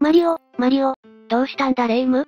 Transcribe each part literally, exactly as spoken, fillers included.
マリオ、マリオ。 どうしたんだレイムって、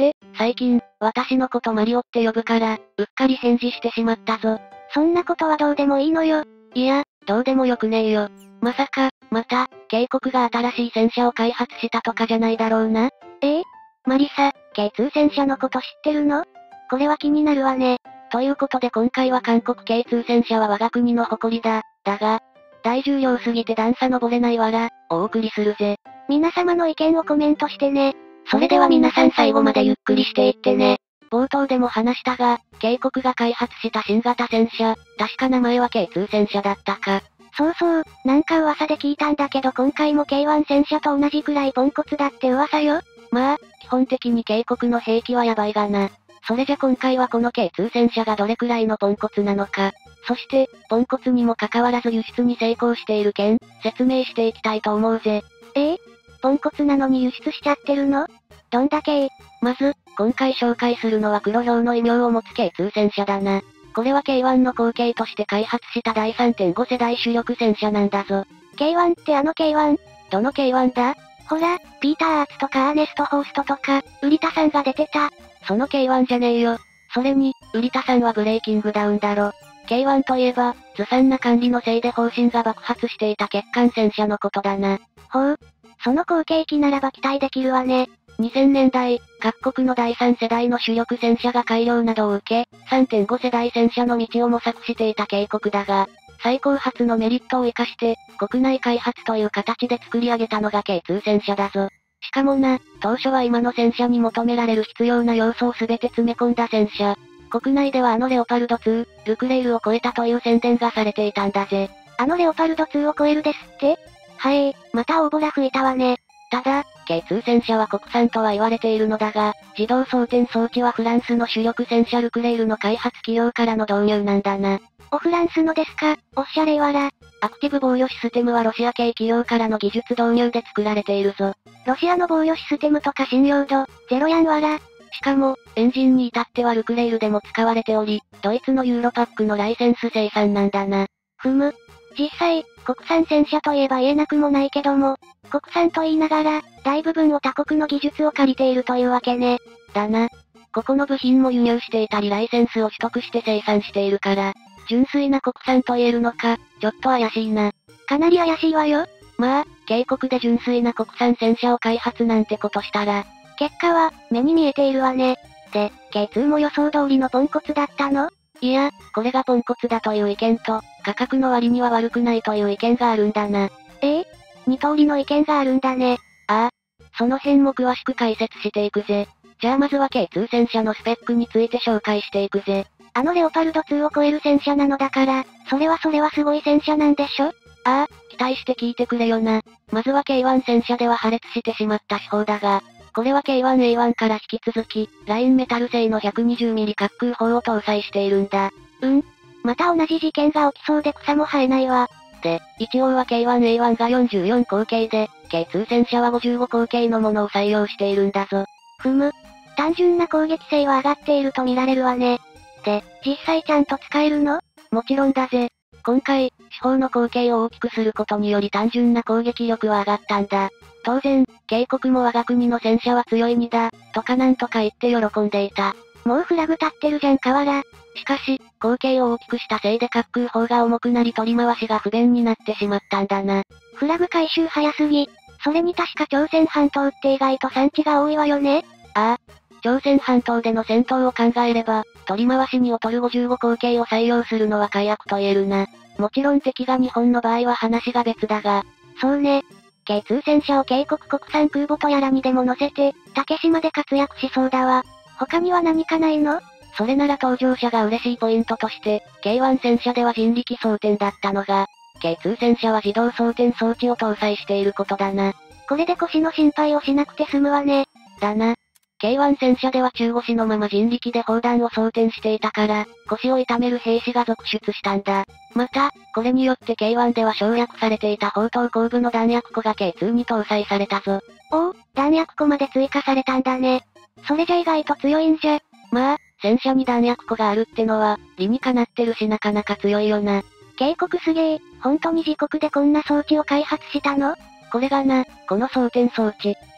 最近、私のことマリオって呼ぶから、うっかり返事してしまったぞ。 そんなことはどうでもいいのよ。 いや、どうでもよくねえよ。まさか、また、警告が新しい戦車を開発したとかじゃないだろうな。 ええマリサ、ケーツー 戦車のこと知ってるの？これは気になるわね。 ということで今回は韓国 ケーツー 戦車は我が国の誇りだ。だが、大重量すぎて段差登れないわら、お送りするぜ。 皆様の意見をコメントしてね。 それでは皆さん最後までゆっくりしていってね。冒頭でも話したが、警告が開発した新型戦車、確か名前は ケーツー 戦車だったか。 そうそう、なんか噂で聞いたんだけど今回も ケーワン 戦車と同じくらいポンコツだって噂よ。 まあ、基本的に警告の兵器はヤバいがな。それじゃ今回はこの ケーツー 戦車がどれくらいのポンコツなのか。そして、ポンコツにもかかわらず輸出に成功している件、説明していきたいと思うぜ。 ええポンコツなのに輸出しちゃってるの？どんだけ？ まず、今回紹介するのは黒豹の異名を持つ ケーツー 戦車だな。これは ケーワン の後継として開発しただい さんてんご 世代主力戦車なんだぞ。 ケーワン ってあの ケーワン？ どの ケーワン だ？ ほら、ピーター・アーツとかアーネスト・ホーストとか、ウリタさんが出てた。 その ケーワン じゃねえよ。それに、ウリタさんはブレイキングダウンだろ。ケーワン といえば、ずさんな管理のせいで方針が爆発していた欠陥戦車のことだな。 ほう。その後継機ならば期待できるわね。 にせんねんだい、各国のだいさん世代の主力戦車が改良などを受け、さんてんご 世代戦車の道を模索していた警告だが、最高発のメリットを生かして、国内開発という形で作り上げたのが ケーツー 戦車だぞ。しかもな、当初は今の戦車に求められる必要な要素をすべて詰め込んだ戦車。国内ではあのレオパルドツー、ルクレイルを超えたという宣伝がされていたんだぜ。 あのレオパルドツーを超えるですって？はえー、また大ボラ吹いたわね。 ただ、ケーツー 戦車は国産とは言われているのだが、自動装填装置はフランスの主力戦車ルクレイルの開発企業からの導入なんだな。 おフランスのですか、おっしゃれいわら。 アクティブ防御システムはロシア系企業からの技術導入で作られているぞ。 ロシアの防御システムとか信用度、ゼロやんわら。 しかも、エンジンに至ってはルクレイルでも使われており、ドイツのユーロパックのライセンス生産なんだな。 ふむ。実際、国産戦車といえば言えなくもないけども、国産と言いながら、大部分を他国の技術を借りているというわけね。 だな。ここの部品も輸入していたりライセンスを取得して生産しているから、純粋な国産と言えるのか、ちょっと怪しいな。 かなり怪しいわよ。 まあ、警告で純粋な国産戦車を開発なんてことしたら、 結果は、目に見えているわね。で、ケーツー も予想通りのポンコツだったの？ いや、これがポンコツだという意見と、価格の割には悪くないという意見があるんだな。 ええ二通りの意見があるんだね。 ああ。その辺も詳しく解説していくぜ。じゃあまずは ケーツー 戦車のスペックについて紹介していくぜ。 あのレオパルドツーを超える戦車なのだから、それはそれはすごい戦車なんでしょ？ ああ、期待して聞いてくれよな。まずは ケーワン 戦車では破裂してしまった手法だが、これは ケーワンエーワン から引き続き、ラインメタル製の ひゃくにじゅうミリ 滑空砲を搭載しているんだ。 うん。また同じ事件が起きそうで草も生えないわ。 で、一応は ケーワンエーワン がよんじゅうよん口径で、ケーツー 戦車はごじゅうご口径のものを採用しているんだぞ。 ふむ。単純な攻撃性は上がっていると見られるわね。で、実際ちゃんと使えるの？ もちろんだぜ。今回、手法の口径を大きくすることにより単純な攻撃力は上がったんだ。当然、警告も我が国の戦車は強いにだ、とかなんとか言って喜んでいた。 もうフラグ立ってるじゃんかわら。 しかし、口径を大きくしたせいで滑空砲が重くなり取り回しが不便になってしまったんだな。 フラグ回収早すぎ。それに確か朝鮮半島って意外と産地が多いわよね。 ああ。朝鮮半島での戦闘を考えれば、取り回しに劣るごじゅうご口径を採用するのは快悪と言えるな。もちろん敵が日本の場合は話が別だが。 そうね。ケーツー 戦車を警告国産空母とやらにでも乗せて、竹島で活躍しそうだわ。他には何かないの？ それなら搭乗者が嬉しいポイントとして、ケーワン 戦車では人力装填だったのが、ケーツー 戦車は自動装填装置を搭載していることだな。 これで腰の心配をしなくて済むわね。 だな。ケーワン 戦車では中腰のまま人力で砲弾を装填していたから、腰を痛める兵士が続出したんだ。また、これによって ケーワン では省略されていた砲塔後部の弾薬庫が ケーツー に搭載されたぞ。 おお、弾薬庫まで追加されたんだね。それじゃ意外と強いんじゃ。 まあ、戦車に弾薬庫があるってのは、理にかなってるしなかなか強いよな。 警告すげえ、本当に自国でこんな装置を開発したの？ これがな、この装填装置。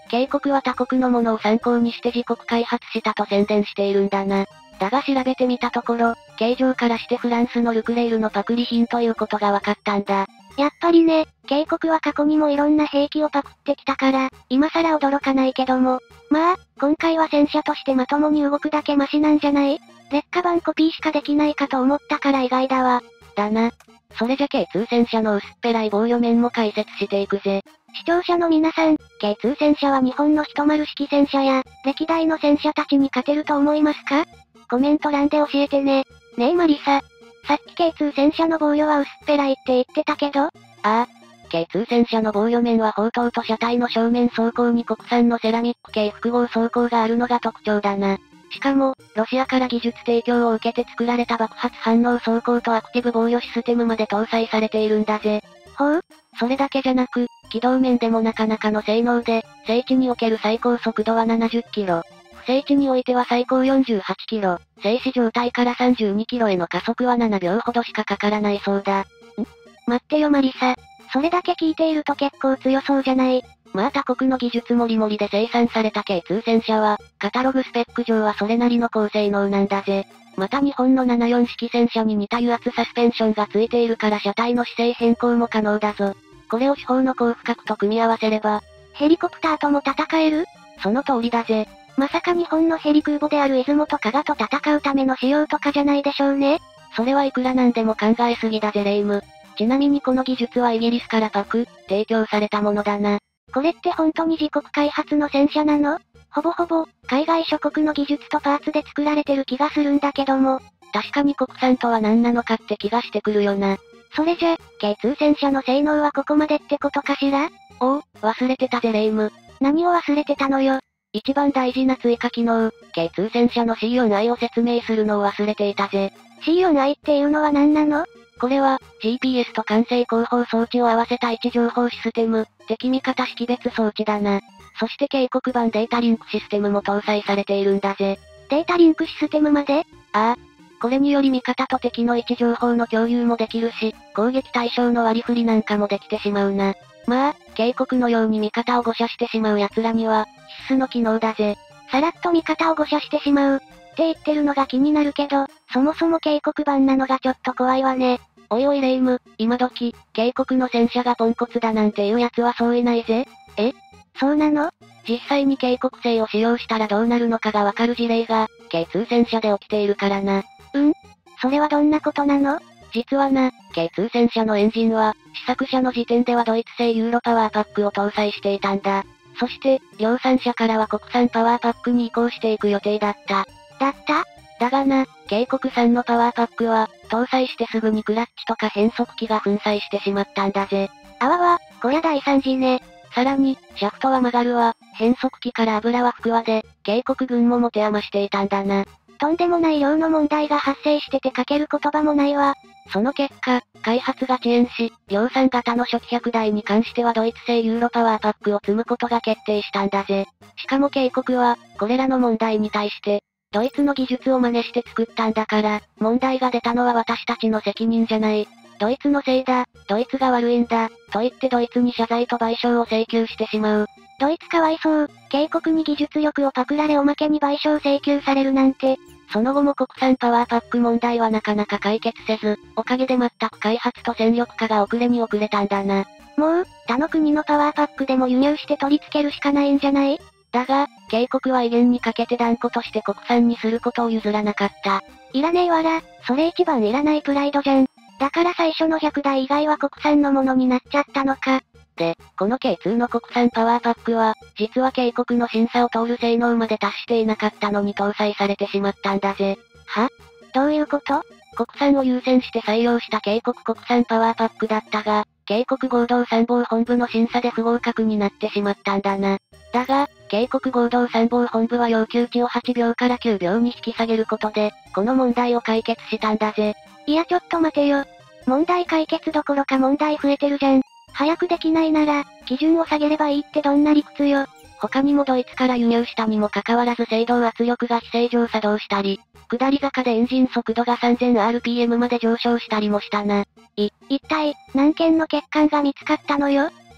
警告は他国のものを参考にして自国開発したと宣伝しているんだな。だが調べてみたところ、形状からしてフランスのルクレールのパクリ品ということが分かったんだ。 やっぱりね、警告は過去にもいろんな兵器をパクってきたから、今更驚かないけども。まあ、今回は戦車としてまともに動くだけマシなんじゃない？劣化版コピーしかできないかと思ったから意外だわ。 だな。それじゃ ケーツー 戦車の薄っぺらい防御面も解説していくぜ。 視聴者の皆さん、ケーツー 戦車は日本の一丸式戦車や、歴代の戦車たちに勝てると思いますか？コメント欄で教えてね。ねえマリサ。さっき ケーツー 戦車の防御は薄っぺらいって言ってたけど？ああ。ケーツー 戦車の防御面は砲塔と車体の正面装甲に国産のセラミック系複合装甲があるのが特徴だな。しかも、ロシアから技術提供を受けて作られた爆発反応装甲とアクティブ防御システムまで搭載されているんだぜ。 ほう？ それだけじゃなく、機動面でもなかなかの性能で、静地における最高速度はななじゅっキロ。不静地においては最高よんじゅうはちキロ。静止状態からさんじゅうにキロへの加速はななびょうほどしかかからないそうだ。ん？ 待ってよマリサ。それだけ聞いていると結構強そうじゃない？ まあ他国の技術もりもりで生産された ケーツー 戦車は、カタログスペック上はそれなりの高性能なんだぜ。また日本のななじゅうよん式戦車に似た油圧サスペンションがついているから車体の姿勢変更も可能だぞ。これを四方の高負荷と組み合わせれば、 ヘリコプターとも戦える？ その通りだぜ。 まさか日本のヘリ空母である出雲と加賀と戦うための仕様とかじゃないでしょうね。 それはいくらなんでも考えすぎだぜレイム。ちなみにこの技術はイギリスからパク、提供されたものだな。 これって本当に自国開発の戦車なの？ほぼほぼ、海外諸国の技術とパーツで作られてる気がするんだけども。 確かに国産とは何なのかって気がしてくるよな。 それじゃ、ケーツー 戦車の性能はここまでってことかしら？ おお、忘れてたぜレイム。 何を忘れてたのよ。 一番大事な追加機能、ケーツー 戦車の シーよんアイ を説明するのを忘れていたぜ。 シーよんアイ っていうのは何なの？ これは、ジーピーエス と管制広報装置を合わせた位置情報システム、敵味方識別装置だな。そして警告版データリンクシステムも搭載されているんだぜ。 データリンクシステムまで？ ああ。これにより味方と敵の位置情報の共有もできるし、攻撃対象の割り振りなんかもできてしまうな。まあ、警告のように味方を誤射してしまう奴らには、必須の機能だぜ。 さらっと味方を誤射してしまう。って言ってるのが気になるけど、そもそも警告版なのがちょっと怖いわね。 おいおいレイム、今時、警告の戦車がポンコツだなんていう奴はそういないぜ。 え？そうなの？ 実際に警告性を使用したらどうなるのかがわかる事例が、ケーツー 戦車で起きているからな。 うん？それはどんなことなの？ 実はな、ケーツー 戦車のエンジンは、試作車の時点ではドイツ製ユーロパワーパックを搭載していたんだ。そして、量産車からは国産パワーパックに移行していく予定だった。 だっただがな、警告産のパワーパックは、搭載してすぐにクラッチとか変速機が粉砕してしまったんだぜ。 あわわ、こりゃ大惨事ね。 さらに、シャフトは曲がるわ、変速機から油は吹くわで、警告群も持て余していたんだな。 とんでもない量の問題が発生してて書ける言葉もないわ。 その結果、開発が遅延し、量産型の初期ひゃくだいに関してはドイツ製ユーロパワーパックを積むことが決定したんだぜ。しかも警告は、これらの問題に対して、ドイツの技術を真似して作ったんだから、問題が出たのは私たちの責任じゃない。ドイツのせいだ、ドイツが悪いんだ、と言ってドイツに謝罪と賠償を請求してしまう。 ドイツかわいそう、警告に技術力をパクられおまけに賠償請求されるなんて。 その後も国産パワーパック問題はなかなか解決せず、おかげで全く開発と戦力化が遅れに遅れたんだな。 もう、他の国のパワーパックでも輸入して取り付けるしかないんじゃない？ だが、警告は威厳にかけて断固として国産にすることを譲らなかった。 いらねえわら、それ一番いらないプライドじゃん。だから最初のひゃくだい以外は国産のものになっちゃったのか。 で、この ケーツー の国産パワーパックは、実は警告の審査を通る性能まで達していなかったのに搭載されてしまったんだぜ。 は？どういうこと？ 国産を優先して採用した警告国産パワーパックだったが、警告合同参謀本部の審査で不合格になってしまったんだな。だが、警告合同参謀本部は要求値をはちびょうからきゅうびょうに引き下げることで、この問題を解決したんだぜ。 いやちょっと待てよ。問題解決どころか問題増えてるじゃん。早くできないなら、基準をしたげればいいってどんな理屈よ。 他にもドイツから輸入したにもかかわらず制動圧力が非正常作動したり、下り坂でエンジン速度が さんぜんアールピーエム まで上昇したりもしたな。 い、一体、何件の欠陥が見つかったのよ？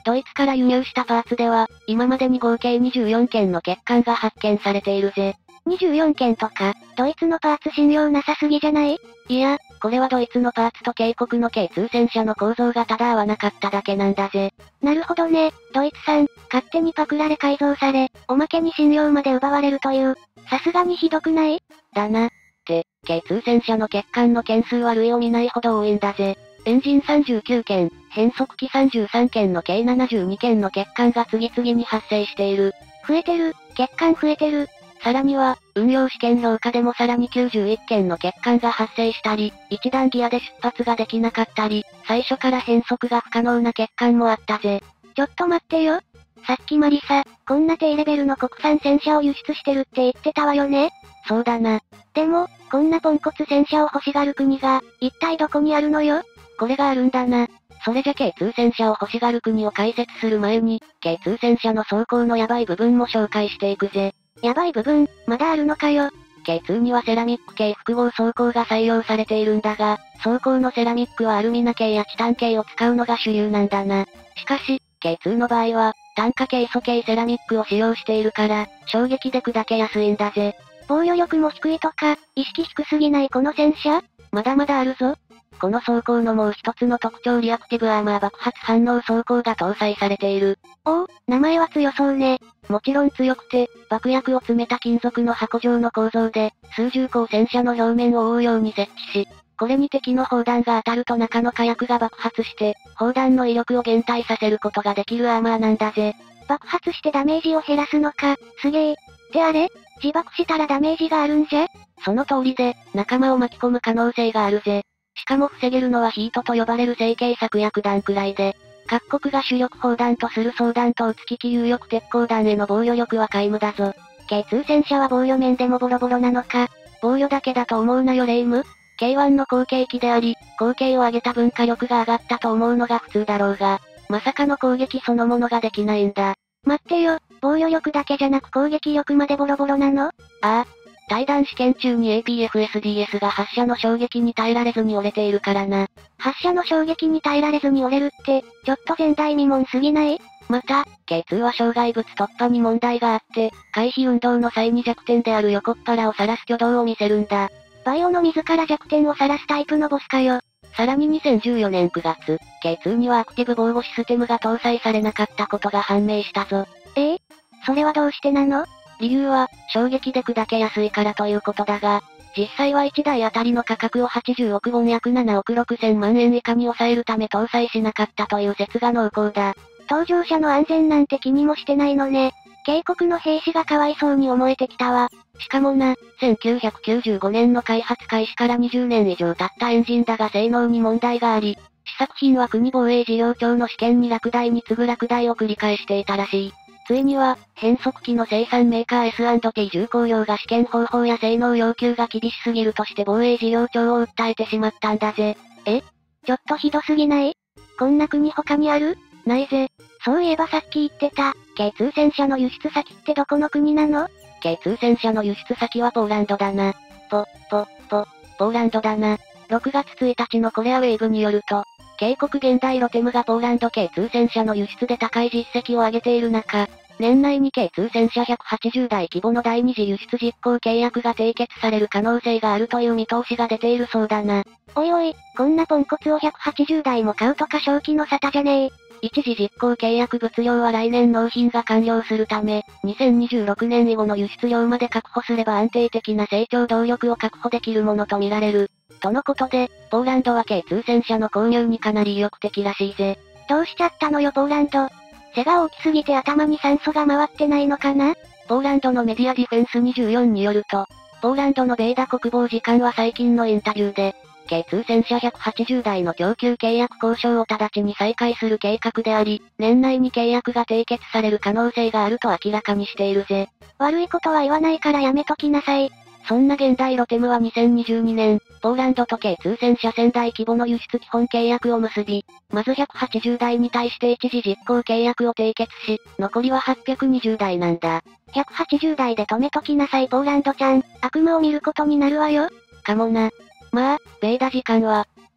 ドイツから輸入したパーツでは、今までに合計にじゅうよんけんの欠陥が発見されているぜ。 にじゅうよんけんとか、ドイツのパーツ信用なさすぎじゃない？ いや、これはドイツのパーツと警告の ケーツー 戦車の構造がただ合わなかっただけなんだぜ。 なるほどね、ドイツ産、勝手にパクられ改造され、おまけに信用まで奪われるという、さすがにひどくない？ だな。で、ケーツー 戦車の欠陥の件数は類を見ないほど多いんだぜ。エンジンさんじゅうきゅうけん、変速機さんじゅうさんけんの計ななじゅうにけんの欠陥が次々に発生している。 増えてる、欠陥増えてる。 さらには、運用試験評価でもさらにきゅうじゅういっけんの欠陥が発生したり、一段ギアで出発ができなかったり、最初から変速が不可能な欠陥もあったぜ。 ちょっと待ってよ。さっきマリサ、こんな低レベルの国産戦車を輸出してるって言ってたわよね？ そうだな。 でも、こんなポンコツ戦車を欲しがる国が、一体どこにあるのよ？ これがあるんだな。それじゃ ケーツー 戦車を欲しがる国を解説する前に、ケーツー 戦車の走行のヤバい部分も紹介していくぜ。 ヤバい部分、まだあるのかよ。 ケーツー にはセラミック系複合装甲が採用されているんだが、装甲のセラミックはアルミナ系やチタン系を使うのが主流なんだな。しかし、ケーツー の場合は、単価系素系セラミックを使用しているから、衝撃で砕けやすいんだぜ。 防御力も低いとか、意識低すぎないこの戦車？ まだまだあるぞ。この装甲のもう一つの特徴リアクティブアーマー爆発反応装甲が搭載されている。 おお、名前は強そうね。 もちろん強くて、爆薬を詰めた金属の箱状の構造で、数十個を戦車の表面を覆うように設置し、これに敵の砲弾が当たると中の火薬が爆発して、砲弾の威力を減退させることができるアーマーなんだぜ。 爆発してダメージを減らすのか、すげえ。ってあれ？自爆したらダメージがあるんじゃ？ その通りで、仲間を巻き込む可能性があるぜ。しかも防げるのはヒートと呼ばれる成型策薬弾くらいで、各国が主力砲弾とする装弾頭付き機有力鉄鋼弾への防御力は皆無だぞ。 ケーツー 戦車は防御面でもボロボロなのか。 防御だけだと思うなよレイム。ケーワン の後継機であり、後継を上げた分火力が上がったと思うのが普通だろうが、まさかの攻撃そのものができないんだ。 待ってよ、防御力だけじゃなく攻撃力までボロボロなの？ああ。対弾試験中に エーピーエフエスディーエス が発射の衝撃に耐えられずに折れているからな。 発射の衝撃に耐えられずに折れるって、ちょっと前代未聞すぎない？ また、ケーツー は障害物突破に問題があって、回避運動の際に弱点である横っ腹を晒す挙動を見せるんだ。 バイオの自ら弱点を晒すタイプのボスかよ。 さらににせんじゅうよねんくがつ、ケーツー にはアクティブ防護システムが搭載されなかったことが判明したぞ。 ええ？それはどうしてなの？ 理由は、衝撃で砕けやすいからということだが、実際はいちだいあたりの価格をはちじゅうおくウォン約ななおくろくせんまんえん以下に抑えるため搭載しなかったという説が濃厚だ。 搭乗者の安全なんて気にもしてないのね。警告の兵士がかわいそうに思えてきたわ。 しかもな、せんきゅうひゃくきゅうじゅうごねんの開発開始からにじゅうねん以上経ったエンジンだが性能に問題があり、試作品は国防衛事業庁の試験に落第に次ぐ落第を繰り返していたらしい。ついには、変速機の生産メーカー エスアンドティー 重工業が試験方法や性能要求が厳しすぎるとして防衛事業庁を訴えてしまったんだぜ。 え？ちょっとひどすぎない？こんな国他にある？ ないぜ。 そういえばさっき言ってた、ケーツー 戦車の輸出先ってどこの国なの？ ケーツー 戦車の輸出先はポーランドだな。ぽ、ぽ、ぽ、ポーランドだな。ろくがつついたちのコレアウェーブによると、警告現代ロテムがポーランド ケーツー 戦車の輸出で高い実績を上げている中、年内に ケーツー 戦車ひゃくはちじゅうだい規模の第二次輸出実行契約が締結される可能性があるという見通しが出ているそうだな。 おいおい、こんなポンコツをひゃくはちじゅうだいも買うとか正気の沙汰じゃねえ。 一次実行契約物量は来年納品が完了するため、にせんにじゅうろくねん以後の輸出量まで確保すれば安定的な成長動力を確保できるものとみられる。とのことで、ポーランドは ケーツー 戦車の購入にかなり意欲的らしいぜ。 どうしちゃったのよポーランド。背が大きすぎて頭に酸素が回ってないのかな？ ポーランドのメディアディフェンスにじゅうよんによると、ポーランドのベーダ国防次官は最近のインタビューで、ケーツー 戦車ひゃくはちじゅうだいの供給契約交渉を直ちに再開する計画であり、年内に契約が締結される可能性があると明らかにしているぜ。 悪いことは言わないからやめときなさい。 そんな現代ロテムはにせんにじゅうにねん、ポーランドと ケーツー 戦車せんだい規模の輸出基本契約を結び、まずひゃくはちじゅうだいに対して一時実行契約を締結し、残りははっぴゃくにじゅうだいなんだ。 ひゃくはちじゅうだいで止めときなさいポーランドちゃん、悪夢を見ることになるわよ。 かもな。まあ、ベーダ時間は、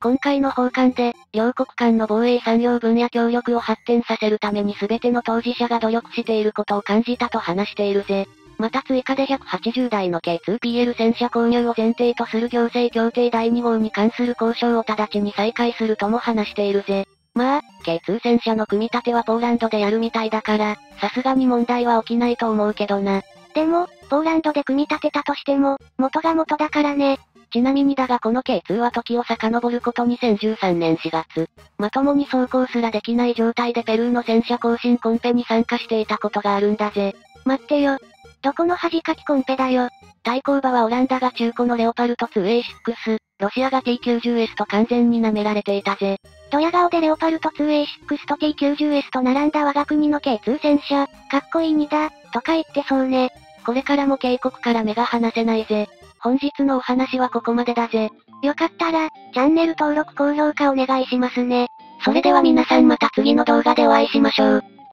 今回の訪韓で、両国間の防衛産業分野協力を発展させるために全ての当事者が努力していることを感じたと話しているぜ。また追加でひゃくはちじゅうだいの ケーツーピーエル 戦車購入を前提とする行政協定だいに号に関する交渉を直ちに再開するとも話しているぜ。まあ、ケーツー 戦車の組み立てはポーランドでやるみたいだから、さすがに問題は起きないと思うけどな。 でも、ポーランドで組み立てたとしても、元が元だからね。 ちなみにだがこの ケーツー は時を遡ることにせんじゅうさんねんしがつ、まともに走行すらできない状態でペルーの戦車行進コンペに参加していたことがあるんだぜ。 待ってよ。どこの恥かきコンペだよ。 対抗馬はオランダが中古のレオパルト ツーエーシックス、ロシアが ティーきゅうじゅうエス と完全に舐められていたぜ。 ドヤ顔でレオパルト ツーエーシックス と ティーきゅうじゅうエス と並んだ我が国の ケーツー 戦車、かっこいいにだ、とか言ってそうね。 これからも警告から目が離せないぜ。本日のお話はここまでだぜ。 よかったら、チャンネル登録高評価お願いしますね。 それでは皆さんまた次の動画でお会いしましょう。